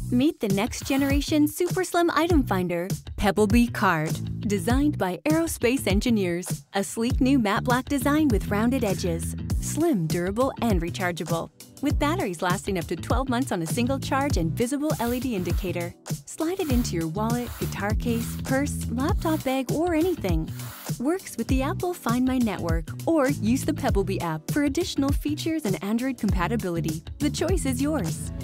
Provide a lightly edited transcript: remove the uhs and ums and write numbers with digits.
Meet the next generation super slim item finder, Pebblebee Card. Designed by aerospace engineers, a sleek new matte black design with rounded edges. Slim, durable, and rechargeable. With batteries lasting up to 12 months on a single charge and visible LED indicator. Slide it into your wallet, guitar case, purse, laptop bag, or anything. Works with the Apple Find My network, or use the Pebblebee app for additional features and Android compatibility. The choice is yours.